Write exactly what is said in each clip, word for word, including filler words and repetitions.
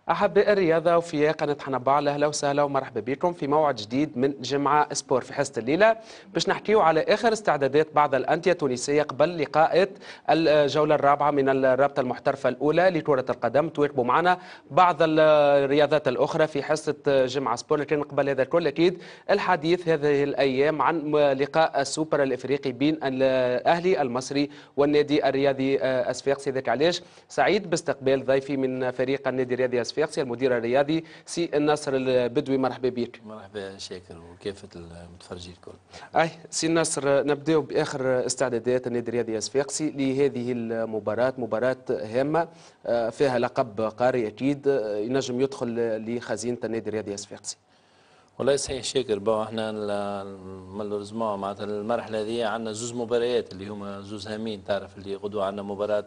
أحباء الرياضة وفي قناة حنبال، أهلا وسهلا ومرحبا بكم في موعد جديد من جمعة سبور في حصة الليلة باش نحكيو على آخر استعدادات بعض الأندية التونسية قبل لقاءات الجولة الرابعة من الرابطة المحترفة الأولى لكرة القدم. تواكبوا معنا بعض الرياضات الأخرى في حصة جمعة سبور، لكن قبل هذا الكل أكيد الحديث هذه الأيام عن لقاء السوبر الإفريقي بين الأهلي المصري والنادي الرياضي أسفاقسي. ذاك علاش سعيد باستقبال ضيفي من فريق النادي الرياضي أسفاقسي المدير الرياضي سي الناصر البدوي. مرحبا بك. مرحبا شاكر وكافة المتفرجين الكل. اي سي الناصر، نبداو باخر استعدادات النادي الرياضي أسفاقسي لهذه المباراة، مباراة هامة فيها لقب قاري اكيد ينجم يدخل لخزينة النادي الرياضي أسفاقسي. والله صحيح شاكر، بو احنا مالوريزمون معناتها المرحله هذه عندنا زوز مباريات اللي هما زوز هامين. تعرف اللي غدوه عندنا مباراه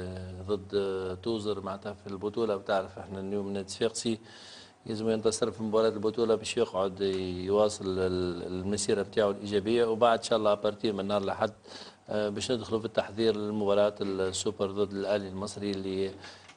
ضد توزر معناتها في البطوله، وتعرف احنا اليوم نادي صفاقسي يلزم ينتصر في مباراه البطوله باش يقعد يواصل المسيره نتاعو الايجابيه، وبعد ان شاء الله ابارتير من نهار الاحد باش ندخلوا في التحضير لمباراه السوبر ضد الاهلي المصري اللي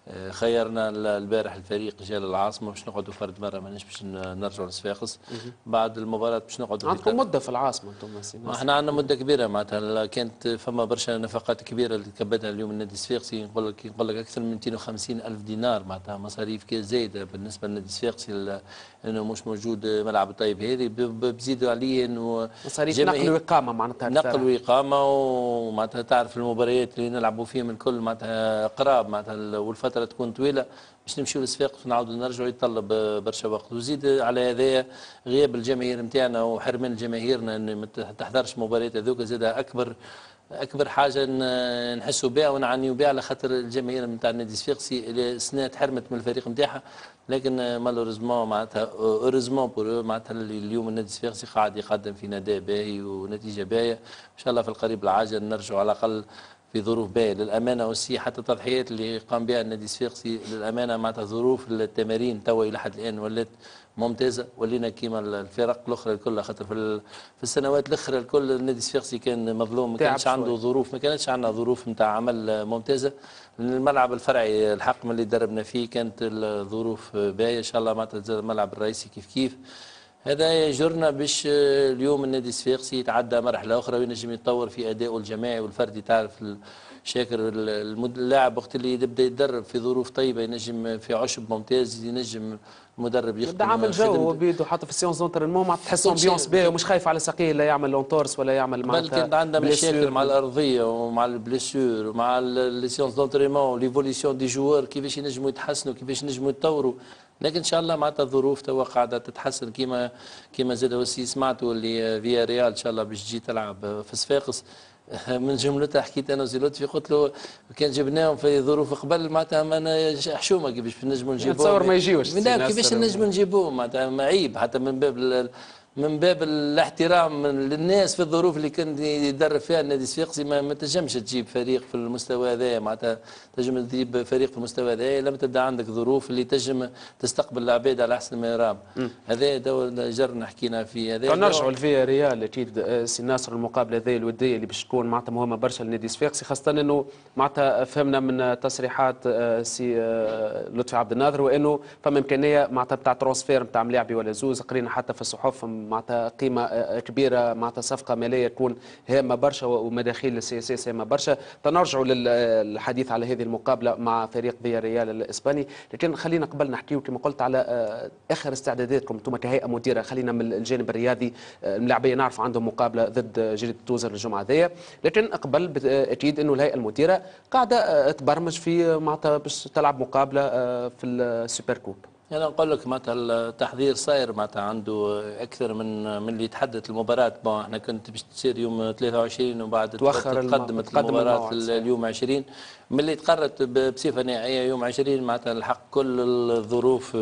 خيرنا البارح الفريق جال العاصمه باش نقعدوا فرد مره ماناش باش نرجعوا لصفاقس. بعد المباراه باش نقعدوا عندكم مده في العاصمه انتم؟ احنا عندنا مده كبيره معناتها، كانت فما برشا نفقات كبيره اللي كبدها اليوم النادي الصفاقسي. نقول لك نقول لك اكثر من مئتين وخمسين الف دينار معناتها مصاريف كي زايده بالنسبه للنادي الصفاقسي، انه مش موجود ملعب الطيب هذه، بزيدوا عليه انه مصاريف نقل واقامه معناتها نقل واقامه، ومعناتها تعرف المباريات اللي نلعبوا فيهم الكل معناتها قراب معناتها، والفتره تكون طويله باش نمشيو لصفاقس ونعاودوا نرجعوا يتطلب برشا وقت. وزيد على هذايا غياب الجماهير نتاعنا وحرمان جماهيرنا ان ما تحضرش مباريات هذوك زاد اكبر اكبر حاجه نحسوا بها ونعانيوا بها، على خاطر الجماهير نتاع النادي الصفاقسي السنه تحرمت من الفريق نتاعها. لكن مالوريزمون معناتها اوريزمون بور معناتها اليوم النادي الصفاقسي قاعد يقدم في اداء باهي ونتيجه باهيه. ان شاء الله في القريب العاجل نرجعوا على الاقل في ظروف باهيه للامانه. والسي حتى التضحيات اللي قام بها النادي الصفاقسي للامانه معناتها ظروف التمارين توا الى حد الان ولات ممتازه، ولينا كيما الفرق الاخرى الكل، خاطر في في السنوات الاخرى الكل النادي الصفاقسي كان مظلوم، ما كانش عنده ظروف، ما كانتش عندنا ظروف نتاع عمل ممتازه. الملعب الفرعي الحق من اللي دربنا فيه كانت الظروف باهيه. ان شاء الله معناتها الملعب الرئيسي كيف كيف. هذا يجرنا باش اليوم النادي الصفاقسي يتعدى مرحله اخرى وينجم يتطور في ادائه الجماعي والفردي. تعرف شاكر اللاعب وقت اللي يبدا يتدرب في ظروف طيبه ينجم في عشب ممتاز، ينجم المدرب يخدم عامل جو هو بيدو حتى في السيونس دونترينمون مع تحس امبيونس باهي ومش خايف على ساقيه لا يعمل لونتورس ولا يعمل معناتها. بل كان عندنا مشاكل مع الارضيه ومع البليسيور ومع لي سيونس دونترينمون ليفوليسيون دي جوار كيفاش ينجموا يتحسنوا كيفاش ينجموا يتطوروا. لكن ان شاء الله معناتها الظروف توا قاعده تتحسن كيما كيما زاد وسي سمعتوا اللي فيا ريال ان شاء الله باش تجي تلعب في صفاقس. من جملتها حكيت انا وزي لطفي قلت له كان جبناهم في ظروف قبل معناتها ما حشومه كيفاش نجموا نجيبوهم، نتصور ما يجيوش كيفاش نجموا نجيبوهم معناتها عيب حتى من باب من باب الاحترام للناس في الظروف اللي كان يدرب فيها النادي الصفاقسي. ما, ما تنجمش تجيب فريق في المستوى هذايا معناتها، تنجم تجيب فريق في المستوى هذايا لما تبدا عندك ظروف اللي تنجم تستقبل العباد على احسن ما يرام. هذا جرنا حكينا في هذا. نرجعوا لفيا ريال اكيد سي ناصر، المقابله هذه الوديه اللي باش تكون معناتها مهمه برشا للنادي الصفاقسي، خاصه انه معناتها فهمنا من تصريحات سي لطفي عبد الناظر وانه فما امكانيه معناتها بتاع ترانسفير بتاع ملاعبي ولا زوز. قرينا حتى في الصحف معناتها قيمه كبيره، معناتها صفقه ماليه تكون هامه برشا ومداخيل السياسيه هامه برشا. تنرجعوا للحديث على هذه المقابله مع فريق فيا ريال الاسباني، لكن خلينا قبل نحكيو كما قلت على اخر استعداداتكم انتم كهيئه مديره. خلينا من الجانب الرياضي، الملاعبيه نعرف عندهم مقابله ضد جريده توزر الجمعه ذي، لكن قبل اكيد انه الهيئه المديره قاعده تبرمج في معناتها باش تلعب مقابله في السوبر كوب. انا نقول لك معناتها التحضير صاير معناتها عنده اكثر من من اللي تحدث المباراه. بون احنا كنت باش تصير يوم ثلاثة وعشرين وبعد تقدمت المباراه اليوم عشرين، من اللي تقررت بصفه نهائيه يوم عشرين معناتها الحق كل الظروف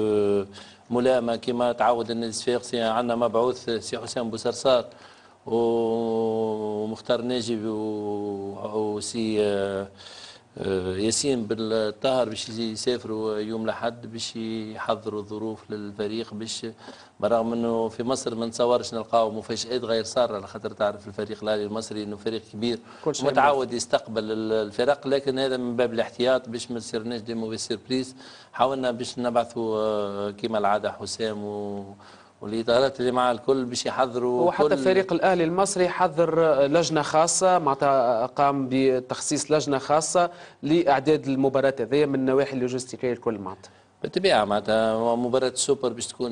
ملائمه كما تعود النادي الصفاقسي. عندنا مبعوث سي حسام بوصرصار ومختار ناجي وسي ياسين بالطاهر باش يسافروا يوم الاحد باش يحضروا الظروف للفريق باش برغم انه في مصر ما نتصورش نلقاو مفاجآت غير ساره على خاطر تعرف الفريق الاهلي المصري انه فريق كبير ومتعود يستقبل الفرق، لكن هذا من باب الاحتياط باش ما تصيرناش دي موفي سيربريز. حاولنا باش نبعثوا كما العاده حسام و والادارات اللي مع الكل باش يحضروا. وحتى فريق الاهلي المصري حضر لجنه خاصه معناتها قام بتخصيص لجنه خاصه لاعداد المباراه هذه من النواحي اللوجستيكيه الكل معناتها. بالطبيعه معناتها مباراه السوبر باش تكون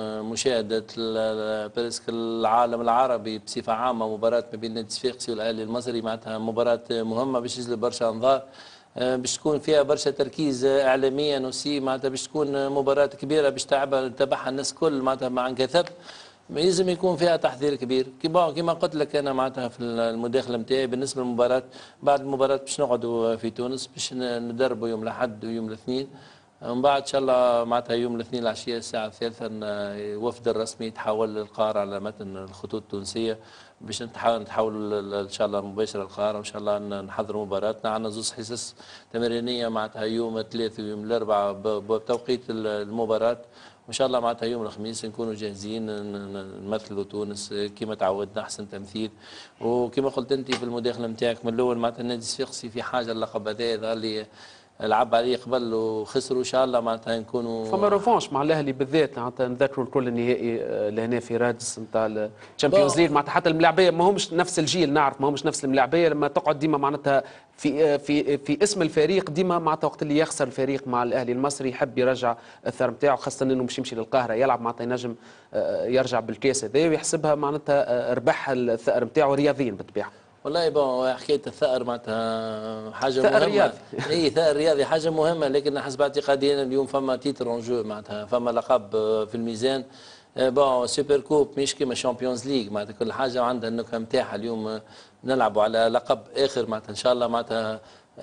مشاهده بريسك العالم العربي بصفه عامه، مباراه ما بين النادي الصفاقسي والاهلي المصري معناتها مباراه مهمه باش يجلب برشا انظار، باش تكون فيها برشا تركيز اعلاميا وسي معناتها باش تكون مباراه كبيره باش تتابعها تتابعها الناس الكل معناتها مع انكثب، يلزم يكون فيها تحضير كبير. كيما كيما قلت لك انا معناتها في المداخله نتاعي بالنسبه للمباراه، بعد المباراه باش نقعدوا في تونس باش ندربوا يوم الاحد ويوم الاثنين، ومن بعد ان شاء الله معناتها يوم الاثنين العشيه الساعه الثالثه الوفد الرسمي يتحول للقاهره على متن الخطوط التونسيه باش نتحاول نتحول ان شاء الله مباشره للقاهره، وان شاء الله نحضروا مباراتنا. عندنا زوج حصص تمرينيه معناتها يوم الثلاث ويوم الاربعاء بتوقيت المباراه، وان شاء الله معناتها يوم الخميس نكونوا جاهزين نمثلوا تونس كما تعودنا احسن تمثيل. وكما قلت انت في المداخله نتاعك من الاول معناتها النادي الصفاقسي في حاجه اللقب هذا يظهر لي لعب عليه قبل وخسروا، ان شاء الله معناتها نكونوا فما ريفونش مع الاهلي بالذات معناتها نذكروا الكل النهائي لهنا في رادس نتاع الشامبيونز ليج معناتها حتى الملاعبيه ما همش نفس الجيل، نعرف ما همش نفس الملاعبيه، لما تقعد ديما معناتها في في في اسم الفريق ديما معناتها وقت اللي يخسر الفريق مع الاهلي المصري يحب يرجع الثار نتاعو، خاصه انه مش يمشي للقاهره يلعب معناتها ينجم يرجع بالكاس هذا ويحسبها معناتها ربح الثار نتاعو رياضيا بالطبيعه. والله بون حكايه الثأر معناتها حاجه ثأر مهمه. رياضي. اي ثأر رياضي حاجه مهمه، لكن حسب اعتقادي اليوم فما تيتر اون جو معناتها فما لقب في الميزان. بون سوبر كوب مش كيما شامبيونز ليج معناتها كل حاجه عندها النكهه نتاعها. اليوم نلعبوا على لقب اخر معناتها ان شاء الله معناتها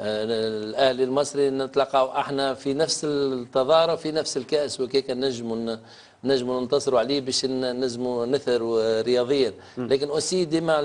الاهلي المصري نتلاقاو احنا في نفس التظاهره في نفس الكاس وكيك نجموا نجموا ننتصروا عليه باش نجموا نثروا رياضيا، لكن اوسي ديما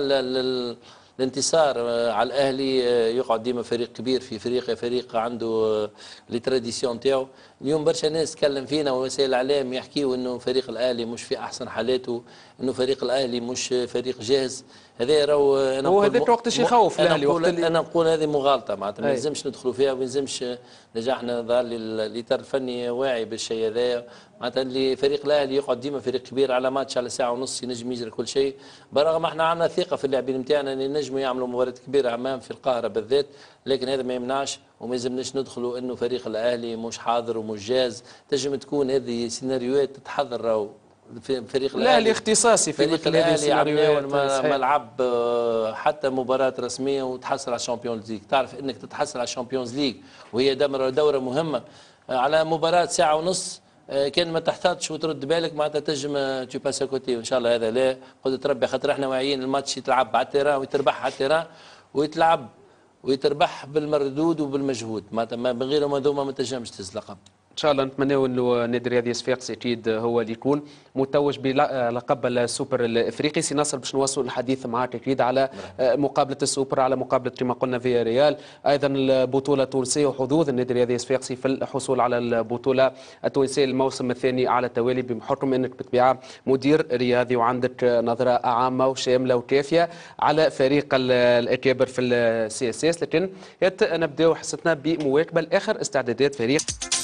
الانتصار على الاهلي يقعد ديما فريق كبير في افريقيا، فريق عنده لي تراديسيون نتاعو. اليوم برشا ناس تكلم فينا ووسائل الاعلام يحكيوا انه فريق الاهلي مش في احسن حالاته، انه فريق الاهلي مش فريق جاهز. هذا راهو انا هو هذاك وقتاش يخوف الاهلي وقت اللي انا نقول هذه مغالطه معناتها ما يلزمش ندخلوا فيها وما يلزمش نجاحنا. ظهر لي الاطار الفني واعي بالشيء هذايا معناتها اللي فريق الاهلي يقعد ديما فريق كبير على ماتش على ساعه ونص ينجم يجري كل شيء، برغم احنا عندنا ثقه في اللاعبين نتاعنا ان ينجموا يعملوا مباريات كبيره امام في القاهره بالذات، لكن هذا ما يمنعش وما يلزمناش ندخلوا انه فريق الاهلي مش حاضر ومش جاهز. تنجم تكون هذه سيناريوهات تتحضر راهو في فريق الاهلي اختصاصي في مثل هذه السيناريوهات ملعب حتى مباراه رسميه وتحصل على الشامبيونز ليج. تعرف انك تتحصل على الشامبيونز ليج وهي دوره مهمه على مباراه ساعه ونص، كان ما تحتاطش وترد بالك معناتها تنجم تو باس كوتي. وان شاء الله هذا لا قدرة ربي، خاطر احنا واعيين الماتش يتلعب على التيران ويتربح على التيران ويتلعب ويتربح بالمردود وبالمجهود، معناتها من غيرهم هذوما ما تنجمش تهز لقب. ان شاء الله نتمناو انه النادي الرياضي الصفاقسي اكيد هو اللي يكون متوج بلقب السوبر الافريقي. سي ناصر باش نواصلوا الحديث معك اكيد على مقابله السوبر، على مقابله كما قلنا فيا ريال، ايضا البطوله التونسيه وحظوظ النادي الرياضي الصفاقسي في الحصول على البطوله التونسيه الموسم الثاني على التوالي، بحكم انك بالطبيعه مدير رياضي وعندك نظره عامه وشامله وكافيه على فريق الاكابر في السي اس اس. لكن نبداو حصتنا بمواكبه لاخر استعدادات فريق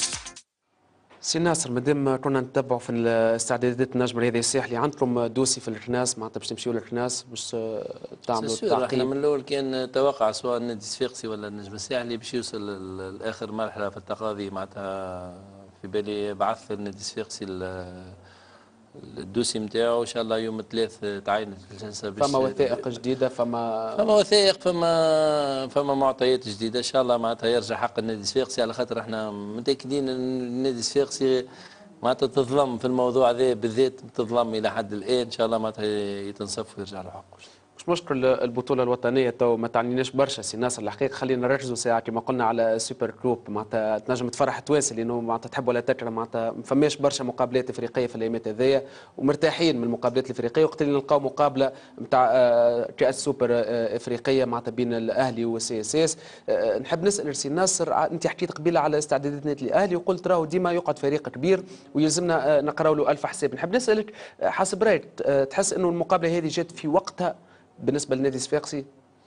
سي ناصر. مادام كنا نتبعوا في الاستعدادات النجم الرياضي الساحلي، عندكم دوسي في الكناس معناتها باش تمشيوا للكناس باش تعملوا التعقيب؟ احنا من الاول كان توقع سواء النادي الصفاقسي ولا النجم الساحلي باش يوصل لاخر مرحله في التقاضي، معناتها في بالي بعث النادي الصفاقسي الدوسي نتاعو ان شاء الله يوم الثلاث تعينت الجلسه. فما وثائق جديده، فما فما وثائق، فما فما معطيات جديده ان شاء الله معناتها يرجع حق النادي الصفاقسي، على خاطر احنا متاكدين ان النادي الصفاقسي معناتها تظلم في الموضوع هذا بالذات، تظلم الى حد الان. ان شاء الله معناتها يتنصف ويرجع له حقه. مش مشكل البطوله الوطنيه تو ما تعنيناش برشا سي ناصر الحقيقه، خلينا نركزوا ساعه كما قلنا على سوبر جروب معناتها تنجم تفرح توانسه لانه معناتها تحب ولا تكره معناتها ما فماش برشا مقابلات افريقيه في الايامات هذيا ومرتاحين من المقابلات الافريقيه، وقت اللي نلقاو مقابله نتاع كاس سوبر افريقيه معناتها بين الاهلي والسي اس اس. نحب نسال سي ناصر، انت حكيت قبيله على استعدادات نادي الاهلي وقلت راهو ديما يقعد فريق كبير ويلزمنا نقراو له الف حساب. نحب نسالك حسب رايك تحس انه المقابله هذه جات في وقتها بالنسبه للنادي الصفاقسي؟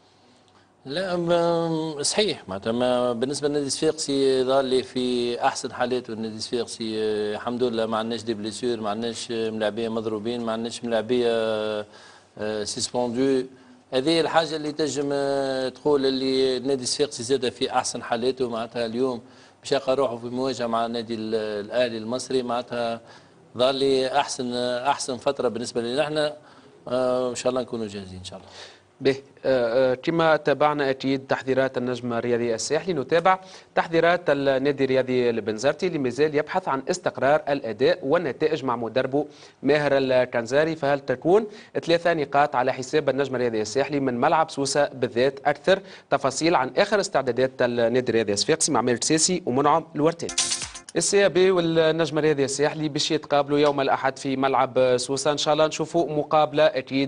لا صحيح، معناتها بالنسبه للنادي الصفاقسي ظهر لي في احسن حالاته. النادي الصفاقسي الحمد لله ما عندناش دي بليسيور، ما عندناش ملاعبيه مضروبين، ما عندناش ملاعبيه سيسبوندو. هذه الحاجه اللي تنجم تقول اللي النادي الصفاقسي زاد في احسن حالاته. معناتها اليوم باش يلقى روحه في مواجهه مع النادي الاهلي المصري، معناتها ظهر لي احسن احسن فتره بالنسبه لنا احنا. آه ان شاء الله نكونوا جاهزين ان شاء الله. به كما تابعنا اكيد تحذيرات النجم الرياضي الساحلي، نتابع تحذيرات النادي الرياضي البنزرتي اللي مازال يبحث عن استقرار الاداء والنتائج مع مدربه ماهر الكنزاري. فهل تكون ثلاثه نقاط على حساب النجم الرياضي الساحلي من ملعب سوسه بالذات؟ اكثر تفاصيل عن اخر استعدادات النادي الرياضي الصفاقسي مع مالك ساسي ومنعم الورتاني. السي بي والنجم الرياضي الساحلي باش يتقابلوا يوم الاحد في ملعب سوسه، ان شاء الله نشوفوا مقابله اكيد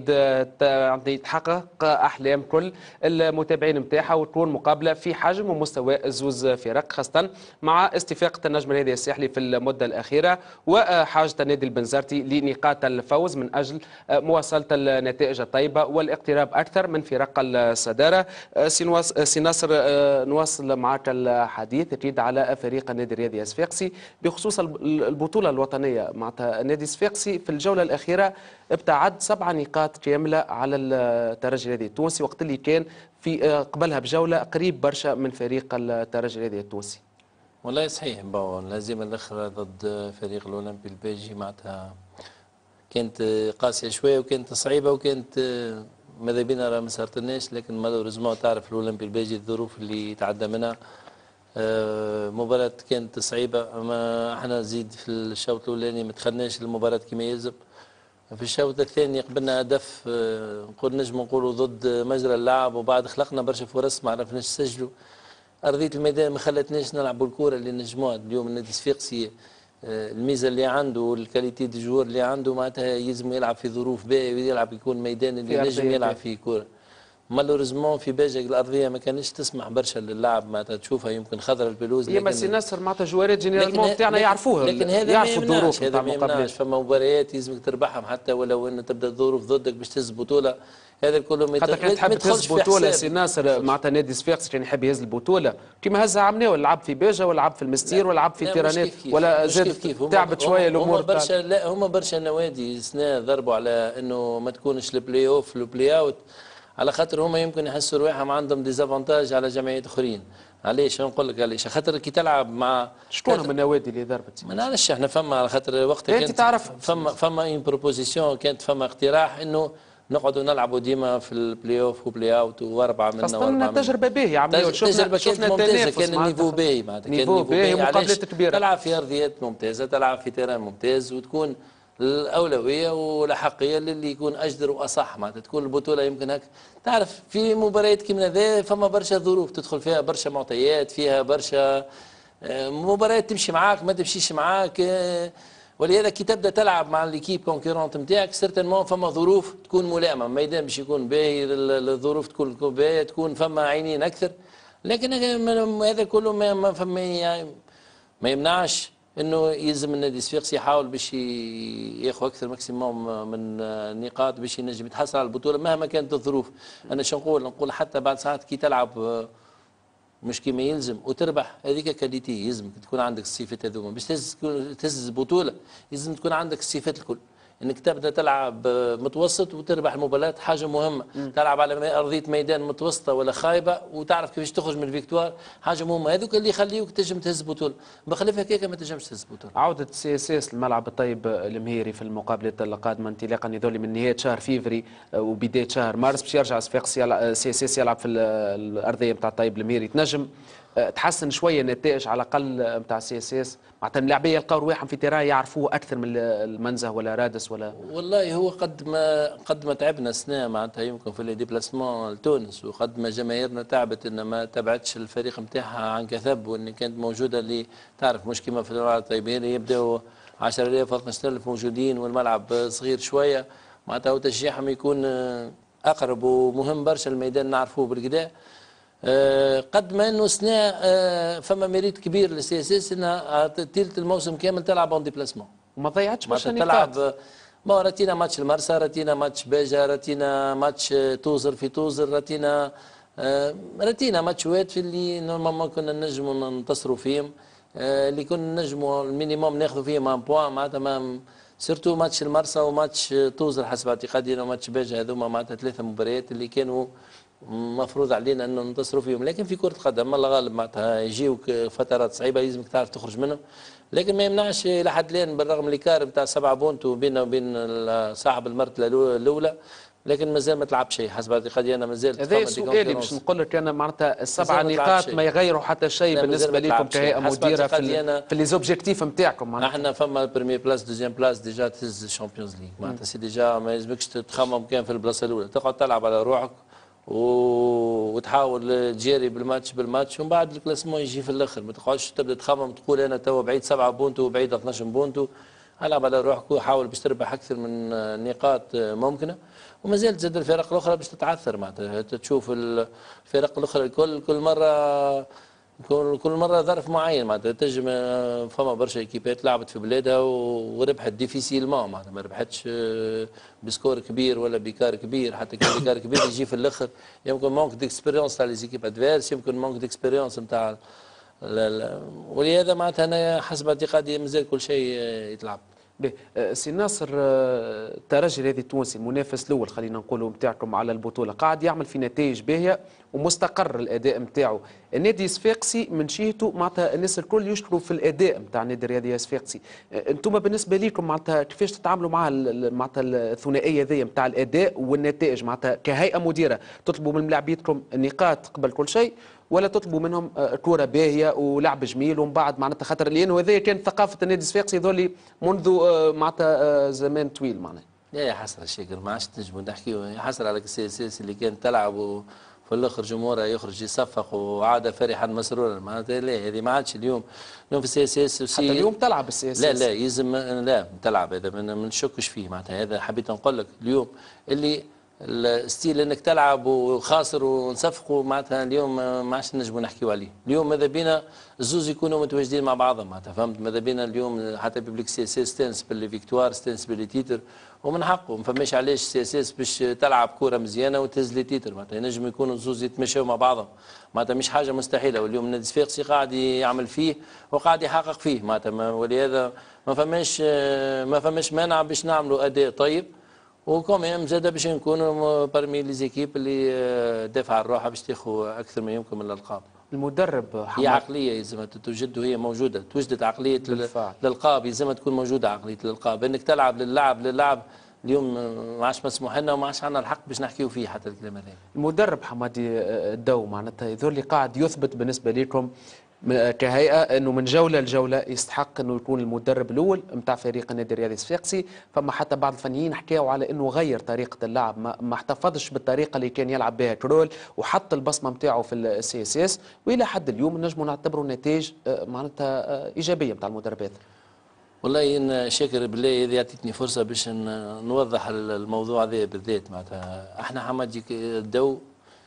تحقق احلام كل المتابعين نتاعها وتكون مقابله في حجم ومستوى الزوز فرق، خاصه مع استفاقه النجم الرياضي الساحلي في المده الاخيره وحاجه النادي البنزرتي لنقاط الفوز من اجل مواصله النتائج الطيبه والاقتراب اكثر من فرق الصداره. سي ناصر نواصل معك الحديث اكيد على فريق النادي الرياضي الصفاقسي بخصوص البطولة الوطنية. معناتها النادي الصفاقسي في الجولة الأخيرة ابتعد سبع نقاط كاملة على الترجي الرياضي التونسي، وقت اللي كان في قبلها بجولة قريب برشا من فريق الترجي الرياضي التونسي. والله صحيح، الهزيمة الأخرى ضد فريق الأولمبي البيجي معناتها كانت قاسية شوية وكانت صعيبة وكانت ماذا بينا راه ما سهرتناش، لكن مالوريزمون تعرف الأولمبي البيجي الظروف اللي تعدى منها. مباراة كانت صعيبة، اما احنا زيد في الشوط الاولاني ما دخلناش المباراة كما يلزم. في الشوط الثاني قبلنا هدف نقول نجم نقولوا ضد مجرى اللعب، وبعد خلقنا برشا فرص ما عرفناش نسجلوا. ارضية الميدان ما خلتناش نلعبوا الكرة اللي نجموها. اليوم النادي الصفاقسي الميزة اللي عنده والكاليتي دي جوور اللي عنده معناتها يلزم يلعب في ظروف باهية ويلعب يكون ميدان اللي نجم يلعب فيه كرة. مالوريزمون في باجك الارضيه ما كانتش تسمح برشا للعب، معناتها تشوفها يمكن خضر البلوز. لكن سي ناصر معناتها جوارات جينيرالمون تاعنا يعرفوها، لكن هذا يعرفوا الظروف نتاع المقابلات. فما مباريات يلزمك تربحهم حتى ولو ان تبدا الظروف ضدك باش تهز بطوله. هذا الكل ما حتى كان تحب تهز بطوله سي ناصر معناتها نادي صفاقسي كان يحب يهز البطوله كيما هزها عمناو، لعب في باجه ولعب في المستير ولعب في تيرانات ولا زادت تعبت شويه الامور. هما برشا لا هما برشا نوادي سنه ضربوا على انه ما تكونش البلاي اوف البلاي اوت، على خاطر هما يمكن يحسوا رواحهم عندهم ديزافونتاج على جمعيات اخرين. علاش نقول لك علاش؟ خاطر كي تلعب مع شكون من النوادي اللي ضربت؟ ما نعرفش احنا فما على خاطر وقتها كانت تعرف فما فما ان بروبوزيسيون، كانت فما اقتراح انه نقعدوا نلعبوا ديما في البلاي اوف وبلاي اوت واربعه منا واربعه منا. تجربه باهيه عملوا، شفنا شفنا ممتازه، كان النيفو باهي معناتها، كان نيفو باهي مقابلات كبيره، تلعب في ارضيات ممتازه، تلعب في تيران ممتاز، وتكون الأولوية والأحقية للي يكون أجدر وأصح. معناتها تكون البطولة يمكن هكا. تعرف في مباريات كيما هذا فما برشا ظروف تدخل فيها، برشا معطيات فيها، برشا مباريات تمشي معاك ما تمشيش معاك. ولهذا كي تبدا تلعب مع ليكيب كونكورونت نتاعك سيرتينمون فما ظروف تكون ملائمة، الميدان باش يكون باهي، الظروف تكون باهية، تكون فما عينين أكثر. لكن هذا كله ما فما يعني ما يمنعش انه يلزم النادي الصفاقسي يحاول باش ياخذ اكثر ماكسيموم من النقاط باش ينجم يتحصل على البطوله مهما كانت الظروف. انا شو نقول؟ نقول حتى بعد ساعات كي تلعب مش كيما يلزم وتربح، هذيك كاليتي يلزمك تكون عندك الصفات هذوما باش تهز بطوله. لازم تكون عندك الصفات الكل، انك تبدا تلعب متوسط وتربح المباراه، حاجه مهمه. م. تلعب على ارضيه ميدان متوسطه ولا خايبه وتعرف كيفاش تخرج من الفيكتوار، حاجه مهمه. هذوك اللي يخليوك تنجم تهز بطوله، بخلاف هكاك ما تنجمش تهز بطوله. عوده سي اس اس الملعب الطيب المهيري في المقابلات القادمه انطلاقا يظل من نهايه شهر فيفري وبدايه شهر مارس باش يرجع صفاقسي سي اس اس يلعب في الارضيه نتاع الطيب المهيري. تنجم تحسن شويه النتائج على الاقل نتاع سي اس اس، معناتها اللاعبيه يلقاو رواحهم في تيران يعرفوه اكثر من المنزه ولا رادس ولا. والله هو قد ما قد ما تعبنا سنة معناتها يمكن في لي ديبلاسمون لتونس، وقد ما جماهيرنا تعبت ان ما تبعتش الفريق نتاعها عن كثب، وان كانت موجوده اللي تعرف مش كيما في الوضع الطيبين يبداوا عشرة آلاف خمسة آلاف موجودين والملعب صغير شويه، معناتها وتشجيعهم يكون اقرب ومهم برشا الميدان نعرفوه بالكدا. أه قد ما انه سنة أه فما ميريت كبير للسي اس اس انها تلت الموسم كامل تلعب اون ديبلاسمون وما ضيعتش برشا نقاط. نقاط. ما راتينا ماتش المرسى، راتينا ماتش باجا، راتينا ماتش توزر في توزر، راتينا أه راتينا ماتشات في اللي نورمالمون كنا نجموا ننتصروا فيهم، أه اللي كنا نجموا المينيموم ناخذوا فيهم ان بوان معناتها ما سيرتو ماتش المرسى وماتش توزر حسب اعتقادي وماتش باجا، هذوما معناتها ثلاثه مباريات اللي كانوا مفروض علينا انه ننتصروا فيهم. لكن في كره قدم الله غالب معناتها يجيوك فترات صعيبه لازمك تعرف تخرج منهم، لكن ما يمنعش لحد الان بالرغم الكار نتاع سبعه بونت بيننا وبين صاحب المرتبه الاولى، لكن مازال ما تلعب شيء حسب اعتقادي انا. مازال هذا سؤالي باش نقول لك انا معناتها السبعه نقاط ما يغيروا حتى شيء بالنسبه لكم كهيئه مديره في, في لي زوبجيكتيف نتاعكم. احنا فما بريمير بلاس دوزيام بلاس ديجا تهز الشامبيونز ليغ معناتها سي ديجا ما يلزمكش تخمم كان في البلاصه الاولى، تقعد تلعب على روحك وتحاول تجاري بالماتش بالماتش ومن بعد الكلاسمون يجي في الاخر، ما تقعدش تبدا تخمم تقول انا توا بعيد سبعه بونتو وبعيد اثناش بونتو. العب على روحك وحاول باش تربح اكثر من نقاط ممكنه، وما زالت زاد الفرق الاخرى باش تتعثر معناتها تشوف الفرق الاخرى الكل كل مره كل مره ظرف معين معناتها تجم فما برشا ايكيبات لعبت في بلادها وربحت ديفيسيلمون معناتها ما ربحتش بسكور كبير ولا بكار كبير، حتى كان بكار كبير يجي في الاخر يمكن مونك ديكسبيريونس تاع ليزيكيب ادفيرس، يمكن مونك ديكسبيريونس نتاع ولهذا معناتها انا حسب اعتقادي مازال كل شيء يتلعب. سي ناصر، الترجي الذي التونسي المنافس الاول خلينا نقولوا نتاعكم على البطوله قاعد يعمل في نتائج باهيه ومستقر الاداء نتاعو. النادي الصفاقسي من جهته معناتها الناس الكل يشكروا في الاداء نتاع النادي الرياضي الصفاقسي، انتم بالنسبه لكم معناتها كيفاش تتعاملوا مع معناتها الثنائيه ذي نتاع الاداء والنتائج؟ معناتها كهيئه مديره تطلبوا من لاعبيتكم النقاط قبل كل شيء ولا تطلبوا منهم كره باهيه ولعب جميل ومن بعد معناتها خاطر لانه هذه كانت ثقافه النادي الصفاقسي ذولي منذ معناتها زمان طويل معناها. يا حسره الشاكر ما عادش نجموا نحكيو، يا حسره على السي اس اس اللي كانت تلعب وفي الاخر جمهورها يخرج يصفق وعاد فرحا مسرورا معناتها لا هذه ما عادش اليوم. اليوم في السي اس اس حتى اليوم تلعب السي اس اس. لا لا يلزم لا تلعب، هذا ما نشكش فيه معناتها. هذا حبيت نقول لك اليوم اللي الستيل انك تلعب وخاسر ونصفقوا معناتها اليوم ما عادش نجموا نحكيوا عليه. اليوم ماذا بينا الزوز يكونوا متواجدين مع بعضهم معناتها فهمت، ماذا بينا اليوم حتى بيبليك سي اس اس ستانس باللي فيكتوار ستانس باللي تيتر ومن حقه ما فماش علاش سي اس اس باش تلعب كره مزيانه وتهز لي تيتر معناتها ينجم يكونوا الزوز يتمشوا مع بعضهم معناتها مش حاجه مستحيله. واليوم النادي الصفاقسي قاعد يعمل فيه وقاعد يحقق فيه معناتها، ولهذا ما فماش ما فماش مانع باش نعملوا اداء طيب وكمان زاد باش نكونوا برمي لي زيكيب اللي دافع عن روحها باش تاخذ اكثر ما يمكن من الالقاب. المدرب هي عقليه يلزمها توجد وهي موجوده، توجدت عقليه الالقاب يلزمها تكون موجوده عقليه الالقاب، انك تلعب للعب للعب اليوم ما عادش مسموح لنا وما عادش عندنا الحق باش نحكيو فيه حتى الكلام هذا. المدرب حمادي الدو معناتها يظهر لي قاعد يثبت بالنسبه لكم كهيئه انه من جوله لجوله يستحق انه يكون المدرب الاول نتاع فريق النادي الرياضي الصفاقسي. فما حتى بعض الفنيين حكاوا على انه غير طريقه اللعب، ما, ما احتفظش بالطريقه اللي كان يلعب بها كرول وحط البصمه نتاعو في السي اس اس، والى حد اليوم نجموا نعتبروا نتائج معناتها ايجابيه نتاع المدرب هذا. والله إن شاكر بالله إذا يعطيتني فرصه باش نوضح الموضوع هذا بالذات معناتها. احنا حمادي الدو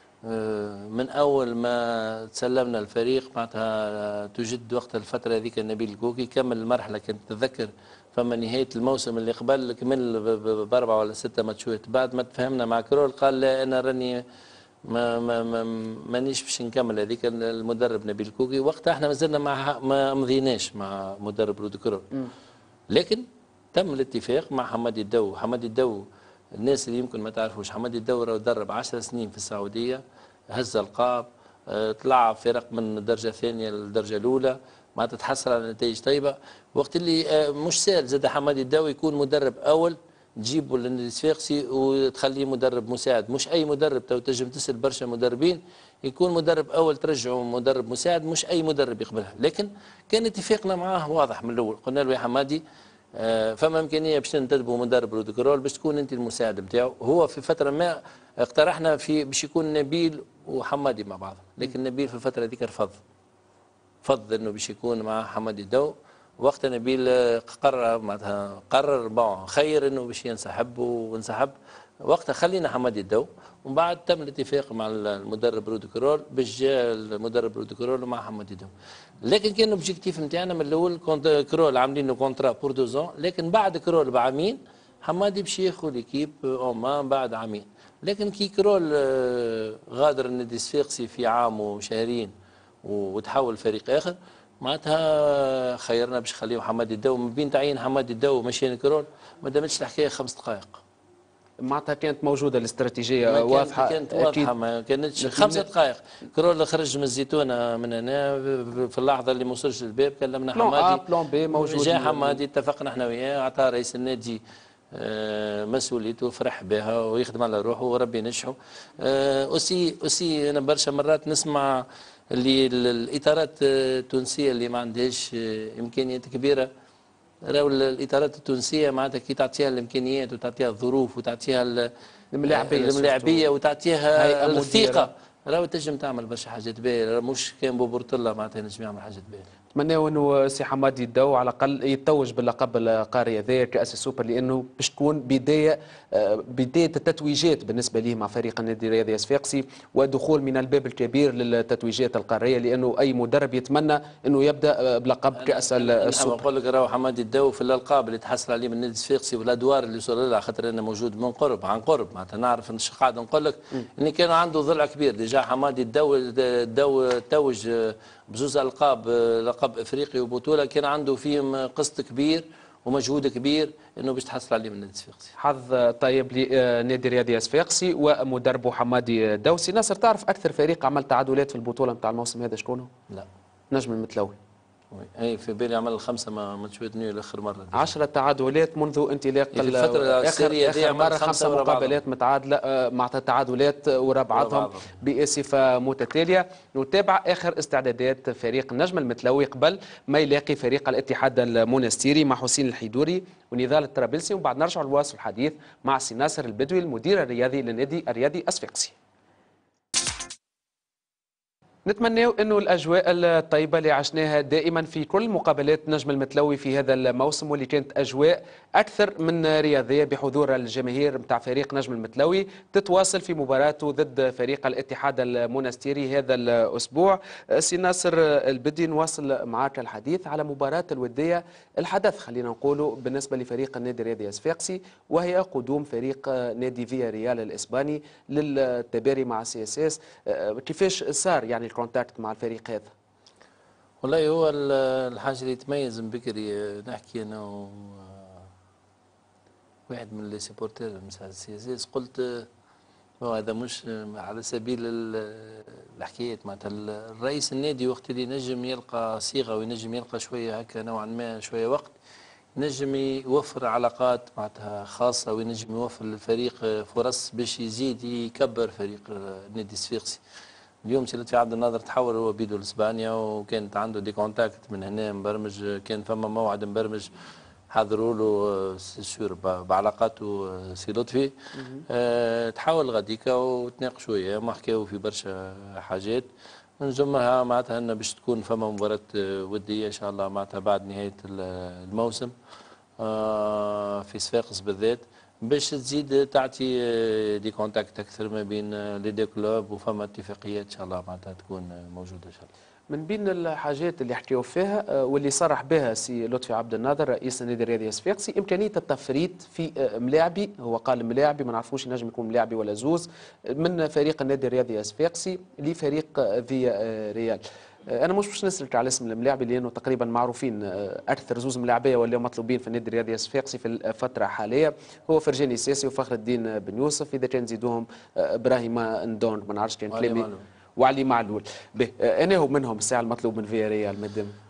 من اول ما تسلمنا الفريق معناتها توجد وقت الفتره هذيك نبيل الكوكي كمل المرحله. كنت تتذكر فما نهايه الموسم اللي قبل كمل باربعه ولا سته ماتشات، بعد ما تفهمنا مع كرول قال لا انا راني ما ما ما مانيش باش نكمل. هذيك المدرب نبيل الكوكي وقتها احنا مازلنا مع ما مضيناش مع مدرب رودي كرول، لكن تم الاتفاق مع حمادي الدو. حمادي الدو الناس اللي يمكن ما تعرفوش حمادي الدو راه درب عشر سنين في السعوديه، هز القاب، طلع فرق من الدرجه الثانيه للدرجه الاولى ما تتحصل على نتائج طيبه. وقت اللي مش سهل زاد حمادي الدو يكون مدرب اول تجيبوا للنادي الصفاقسي وتخليه مدرب مساعد، مش اي مدرب. تو تنجم تسال برشا مدربين يكون مدرب اول ترجعوا مدرب مساعد، مش اي مدرب يقبلها. لكن كان اتفاقنا معاه واضح من الاول، قلنا له يا حمادي آه فما امكانيه باش تنتدبوا مدرب روديكرول باش تكون انت المساعد نتاعو. هو في فتره ما اقترحنا في باش يكون نبيل وحمادي مع بعض، لكن نبيل في الفتره هذيك رفض، فضل انه باش يكون مع حمادي الدو. وقت نبيل قرر معناتها قرر بون خير انه باش ينسحب وانسحب، وقتها خلينا حمادي الدو. ومن بعد تم الاتفاق مع المدرب رودي كرول باش جاء المدرب رودي كرول مع حمادي الدو. لكن كان الاوبجيكتيف نتاعنا من الاول كونت كرول عاملين له كونترا بور دو زون، لكن بعد كرول بعامين حمادي باش ياخذ ليكيب اون بعد عامين. لكن كي كرول غادر النادي الصفاقسي في عام وشهرين وتحول فريق اخر، معناتها خيرنا باش نخليو حمادي الدو. من بين تعيين حمادي الدو ومشينا كرول ما دامتش الحكايه خمس دقائق. معناتها كانت موجوده الاستراتيجيه واضحه. كانت واضحه ما كانتش خمس دقائق. كرول خرج من الزيتونه من هنا في اللحظه اللي ما وصلش للباب كلمنا حمادي. بلون بي موجود. جا حمادي اتفقنا احنا وياه، اعطى رئيس النادي مسؤوليته، فرح بها ويخدم على روحه وربي ينجحه. اوسي اوسي انا برشا مرات نسمع اللي الاطارات التونسيه اللي ما عندهاش امكانيات كبيره، راهو الاطارات التونسيه معناتها كي تعطيها الامكانيات وتعطيها الظروف وتعطيها الملاعبيه الملاعبيه وتعطيها الثقه، راهو تنجم تعمل برشا حاجات باهيه. مش كان بوبورتلا معناتها ينجم يعمل حاجات باهيه. نتمناو انه سي حمادي الدو على الاقل يتوج باللقب القاري هذايا كاس السوبر، لانه باش تكون بدايه بدايه التتويجات بالنسبه ليه مع فريق النادي الرياضي الصفاقسي، ودخول من الباب الكبير للتتويجات القاريه، لانه اي مدرب يتمنى انه يبدا بلقب كاس السوبر. نقول لك راهو حمادي الدو في الالقاب اللي تحصل عليه من النادي الصفاقسي والادوار اللي وصل لها، خاطر انا موجود من قرب عن قرب معناتها نعرف ايش قاعد نقول لك، ان كان عنده ضلع كبير ديجا. حمادي الدو الدو توج بزوز القاب، لقب افريقي وبطوله، كان عنده فيهم قسط كبير ومجهود كبير انه باش تحصل عليه من النادي الصفاقسي. حظ طيب لنادي الرياضي الصفاقسي ومدربه حمادي الدوسي. ناصر، تعرف اكثر فريق عمل تعادلات في البطوله نتاع الموسم هذا شكون هو؟ لا. نجم المتلوي. اي في بالي عمل الخمسه ما ما تشوتني الاخر مره. عشرة تعادلات منذ انطلاق الفتره السيريه اخر مره خمسه مقابلات متعادله معناتها تعادلات وراء بعضهم بصفه متتاليه. نتابع اخر استعدادات فريق النجم المتلوي قبل ما يلاقي فريق الاتحاد المونستيري مع حسين الحيدوري ونضال الطرابلسي، وبعد نرجع نواصل الحديث مع سي ناصر البدوي المدير الرياضي للنادي الرياضي الصفاقسي. نتمنى انه الاجواء الطيبه اللي عشناها دائما في كل مقابلات نجم المتلوي في هذا الموسم، واللي كانت اجواء اكثر من رياضيه بحضور الجماهير نتاع فريق نجم المتلوي، تتواصل في مباراته ضد فريق الاتحاد المونستيري هذا الاسبوع. سي ناصر البدي، نواصل معك الحديث على مباراه الوديه الحدث خلينا نقولوا بالنسبه لفريق النادي الرياضي الصفاقسي، وهي قدوم فريق نادي فيا ريال الاسباني للتباري مع سي اس اس. كيفاش صار يعني الكونتاكت مع الفريق هذا؟ والله هو الحاجه اللي تميز من بكري نحكي انا و واحد من لي سيبورتير نتاع السي اس اس، قلت هذا مش على سبيل الحكايات معناتها الرئيس النادي وقت اللي ينجم يلقى صيغه وينجم يلقى شويه هكا نوعا ما شويه وقت، ينجم يوفر علاقات معناتها خاصه وينجم يوفر للفريق فرص باش يزيد يكبر فريق النادي الصفاقسي. اليوم سي لطفي عبد الناظر تحول هو بيدو لاسبانيا، وكانت عنده دي كونتاكت من هنا مبرمج، كان فما موعد مبرمج حضروا له سور بعلاقاته سي لطفي. أه تحول غاديكا وتناقشوا وياه وحكاو في برشا حاجات، من ضمنها معناتها ان باش تكون فما مباراه وديه ان شاء الله معناتها بعد نهايه الموسم أه في صفاقس بالذات، باش تزيد تعطي دي كونتاكت اكثر ما بين لي دي كلوب، وفما اتفاقيات ان شاء الله معناتها تكون موجوده ان شاء الله. من بين الحاجات اللي حكيوا فيها واللي صرح بها سي لطفي عبد الناظر رئيس النادي الرياضي الصفاقسي امكانيه التفريط في ملاعبي، هو قال ملاعبي ما نعرفوش ينجم يكون ملاعبي ولا زوز، من فريق النادي الرياضي الصفاقسي لفريق فيا ريال. انا مش باش نسالك على اسم الملاعبي لانه تقريبا معروفين، اكثر زوز ملاعبيه ولاو مطلوبين في النادي الرياضي الصفاقسي في الفتره الحاليه هو فرجاني ساسي وفخر الدين بن يوسف، اذا كان نزيدوهم ابراهيم ندون ما نعرفش كان كلامي وعلي معلول. به انا هو منهم الساعه المطلوب من فيا ريال مادام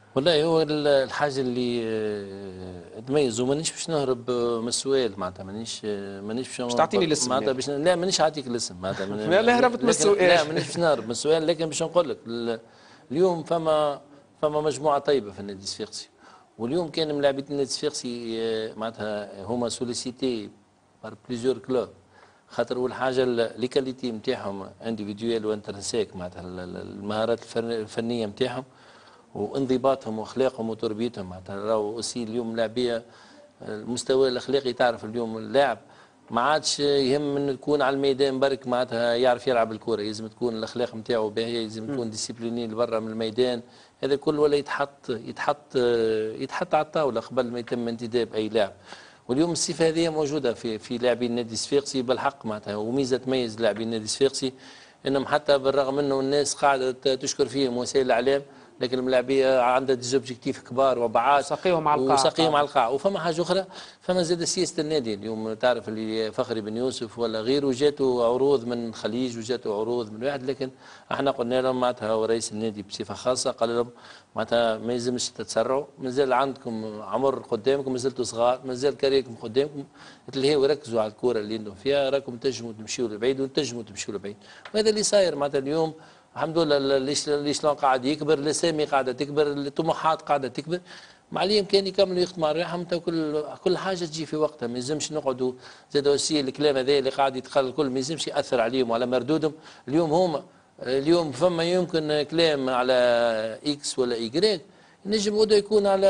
والله هو الحاجه اللي آه، تميز ومانيش باش نهرب من السؤال معناتها مانيش مانيش باش باش تعطيني الاسم معناتها باش لا مانيش عاطيك الاسم معناتها لا لا هربت من السؤال. لا مانيش باش نهرب من السؤال، لكن باش نقول لك اليوم فما فما مجموعه طيبه في النادي الصفاقسي، واليوم كان ملاعبين النادي الصفاقسي آه، معناتها هما سوليسيتي بار بليزيور كلوب، خاطر اول حاجه لي كاليتي نتاعهم انديفيدويل وانترنسيك معناتها المهارات الفنيه نتاعهم وانضباطهم واخلاقهم وتربيتهم معناتها راهو اوسي اليوم لاعبيه المستوى الاخلاقي، تعرف اليوم اللاعب ما عادش يهم انه يكون على الميدان برك معناتها يعرف يلعب الكره، لازم تكون الاخلاق نتاعو باهيه، لازم يكون ديسيبليني لبرا من الميدان، هذا كل ولا يتحط يتحط يتحط على الطاوله قبل ما يتم انتداب اي لاعب. واليوم الصفه هذه موجوده في في لاعبين النادي الصفاقسي بالحق معناتها، وميزه تميز لاعبين النادي الصفاقسي انهم حتى بالرغم انه الناس قاعده تشكر فيهم وسائل الاعلام، لكن الملاعبيه عندها ديزوبجيكتيف كبار وبعاد وسقيهم على القاع وسقيهم على القاع. وفما حاجه اخرى، فما زاد سياسه النادي اليوم، تعرف اللي فخري بن يوسف ولا غيره جاته عروض من الخليج وجاته عروض من واحد، لكن احنا قلنا لهم معناتها هو رئيس النادي بصفه خاصه قال لهم معناتها ما يلزمش تتسرعوا، مازال عندكم عمر قدامكم، مازلتوا صغار، مازال كاريركم قدامكم، اللي هي ركزوا على الكره اللي عندهم فيها، راكم تنجموا تمشيوا لبعيد وتنجموا تمشيوا لبعيد. وهذا اللي صاير معناتها اليوم الحمد لله، ليشلون قاعد يكبر، الاسامي قاعده تكبر، الطموحات قاعده تكبر، مع الامكان يكملوا يخدموا على روحهم، كل كل حاجه تجي في وقتها، ما يلزمش نقعدوا زاد اوسي الكلام هذا اللي قاعد يتقال الكل ما يلزمش ياثر عليهم وعلى مردودهم. اليوم هما اليوم فما يمكن كلام على اكس ولا ايكغيك نجم غدا يكون على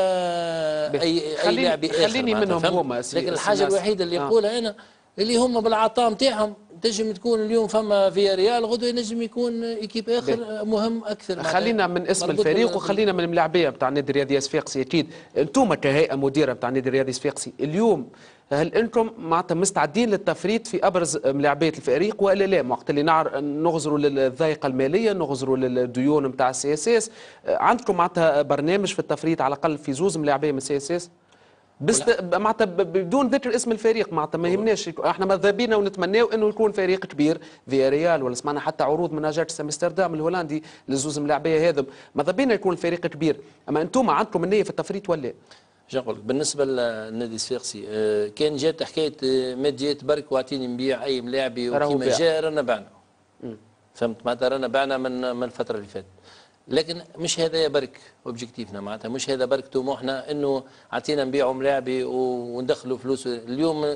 اي اي لاعب اخر، خليني منهم هما، لكن الحاجه الوحيده اللي يقولها انا اللي هم بالعطاء نتاعهم تنجم تكون اليوم فما في ريال غدوه ينجم يكون ايكيب اخر مهم اكثر. خلينا من اسم الفريق وخلينا من الملاعبيه بتاع النادي الرياضي الصفاقسي. اكيد انتم كهيئه مديره بتاع النادي الرياضي الصفاقسي اليوم هل انتم معناتها مستعدين للتفريط في ابرز ملاعبيه الفريق والا لا؟ وقت اللي نعر نغزروا للضائقه الماليه، نغزروا للديون نتاع السي اس اس، عندكم معناتها برنامج في التفريط على الاقل في زوز ملاعبيه من السي اس اس؟ بس معناتها بدون ذكر اسم الفريق معناتها ما يهمناش، احنا ماذا بينا ونتمناو انه يكون فريق كبير في ريال، ولا سمعنا حتى عروض من اجاكس امستردام الهولندي للزوز ملاعبيه هذم، ماذا بينا يكون الفريق كبير، اما انتم عندكم النيه في التفريط ولا؟ شو نقول لك بالنسبه للنادي الصفاقسي كان جات حكايه ما جات برك واعطيني نبيع اي ملاعبي وكيما جاء رانا بعنا، فهمت معناتها رانا بعنا من من الفتره اللي فاتت، لكن مش هذا برك اوبجيكتيفنا معناتها، مش هذا برك طموحنا انه عطينا نبيعوا ملاعبي وندخلوا فلوس. اليوم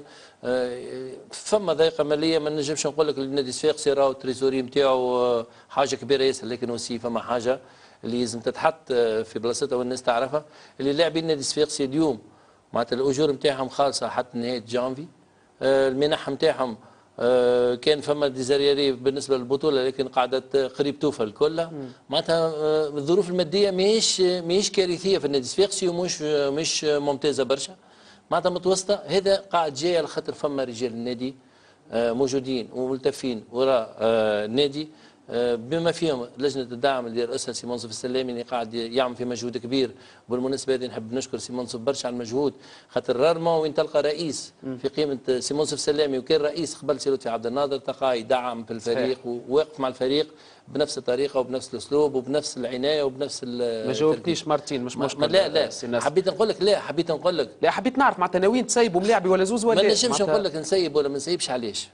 فما ضيقه ماليه ما نجمش نقول لك النادي الصفاقسي راهو التريزوري نتاعو حاجه كبيره ياسر، لكن وسي فما حاجه اللي لازم تتحط في بلاصتها والناس تعرفها، اللي لاعبين النادي الصفاقسي اليوم معناتها الاجور نتاعهم خالصه حتى نهايه جانفي، المنح نتاعهم آه كان فما ديزاريري بالنسبه للبطوله لكن قاعده قريب توفى الكل معناتها آه الظروف الماديه ماهيش ماهيش كارثيه في النادي الصفاقسي ومش مش ممتازه برشا معناتها متوسطه. هذا قاعد جاي على خاطر فما رجال النادي آه موجودين وملتفين وراء آه النادي بما فيهم لجنه الدعم اللي يرأسها سي منصف السلامي اللي قاعد يعمل في مجهود كبير. وبالمناسبه هذه نحب نشكر سي منصف برشا على المجهود، خاطر رارمون وين تلقى رئيس في قيمه سي منصف السلامي وكان رئيس قبل سي لطفي عبد الناصر تلقاه يدعم في الفريق وواقف مع الفريق بنفس الطريقه وبنفس الاسلوب وبنفس العنايه وبنفس ما جاوبتنيش مارتين مش مشكل. لا لا حبيت نقول لك لا حبيت نقول لك لا حبيت نعرف معناتها ناويين تسيبوا ملاعبي ولا زوز ولا ما نجمش نقول لك نسيب ولا ما نسيبش. علاش؟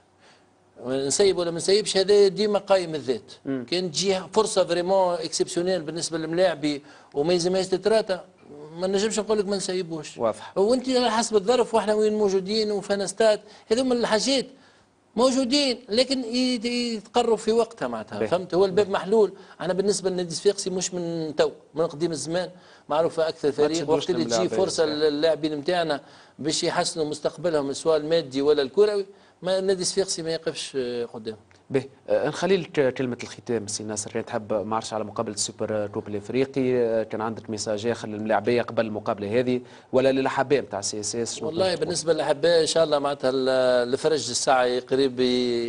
نسيب ولا ما نسيبش هذا ديما قايم الذات. كان تجي فرصه فريمون اكسبسيونيل بالنسبه للملاعبي وما يلزمهاش تتراتا ما نجمش نقول لك ما نسيبوش. واضح. وانت على حسب الظرف واحنا وين موجودين وفنستات هذوما الحاجات موجودين لكن يتقروا في وقتها معناتها فهمت. هو الباب محلول. انا بالنسبه للنادي الصفاقسي مش من تو من قديم الزمان معروفه اكثر فريق وقت اللي تجي فرصه للاعبين نتاعنا باش يحسنوا مستقبلهم سواء المادي ولا الكروي ما النادي الصفاقسي ما يقفش قدام. به نخلي لك كلمة الختام سي ناصر، كان تحب ما عرفش على مقابلة السوبر جروب الافريقي كان عندك ميساج اخر للملاعبية قبل المقابلة هذه ولا للاحباء نتاع سي اس اس؟ والله بالنسبة للاحباء ان شاء الله معناتها الفرج الساعة قريب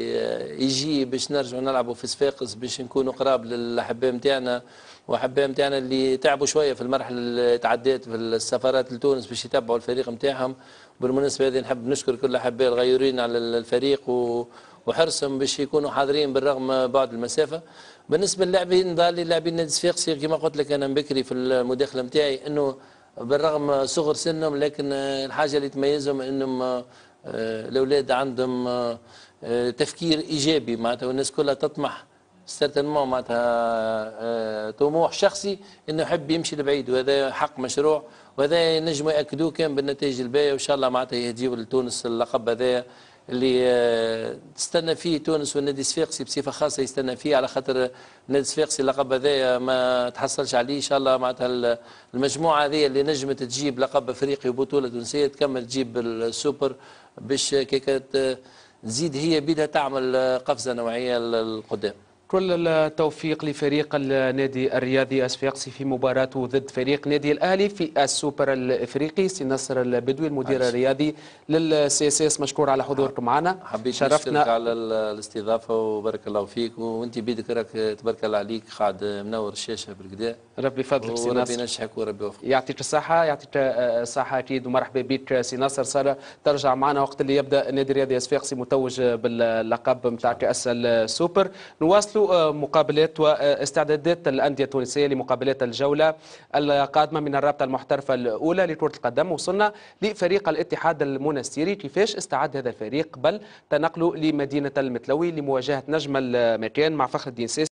يجي باش نرجعوا نلعبوا في صفاقس باش نكونوا قراب للاحباء نتاعنا واحباء نتاعنا اللي تعبوا شوية في المرحلة اللي تعديت في السفرات لتونس باش يتبعوا الفريق نتاعهم. بالمناسبة هذه نحب نشكر كل الاحباء الغيورين على الفريق و وحرصهم باش يكونوا حاضرين بالرغم بعد المسافه. بالنسبه للاعبين ضالي لاعبين نادي صفاقسي كما قلت لك انا بكري في المداخله نتاعي انه بالرغم صغر سنهم لكن الحاجه اللي تميزهم انهم الاولاد عندهم تفكير ايجابي معناتها، والناس كلها تطمح سيرتينمون معناتها طموح شخصي انه يحب يمشي لبعيد، وهذا حق مشروع وهذا ينجموا ياكدوه كان بالنتائج الباهيه، وان شاء الله معناتها يهديوا لتونس اللقب هذا اللي تستنى فيه تونس والنادي الصفاقسي بصفه خاصه يستنى فيه، على خاطر النادي الصفاقسي اللقب هذا ما تحصلش عليه. ان شاء الله معناتها المجموعه هذه اللي نجمت تجيب لقب افريقي وبطوله تونسيه تكمل تجيب السوبر باش كيك تزيد هي بيدها تعمل قفزه نوعيه للقدام. كل التوفيق لفريق النادي الرياضي الصفاقسي في مباراته ضد فريق نادي الاهلي في السوبر الافريقي. سي نصر البدوي المدير الرياضي للسي اس اس، مشكور على حضوركم معنا. حبيت شرفتنا على الاستضافه وبارك الله فيك، وانت بيدك راك تبارك الله عليك قاعد منور الشاشه بالكدا. ربي يفضلك سي نصر، وربي ينجحك وربي يوفقك. يعطيك الصحه. يعطيك الصحه اكيد، ومرحبا بك سي نصر. ساره ترجع معنا وقت اللي يبدا النادي الرياضي الصفاقسي متوج باللقب نتاع كاس السوبر. نواصلوا مقابلات واستعدادات الأندية التونسية لمقابلات الجولة القادمة من الرابطة المحترفة الأولى لكرة القدم. وصلنا لفريق الاتحاد المنستيري، كيفاش استعد هذا الفريق قبل تنقله لمدينة المتلوي لمواجهة نجم المكان مع فخر الدين سيسي.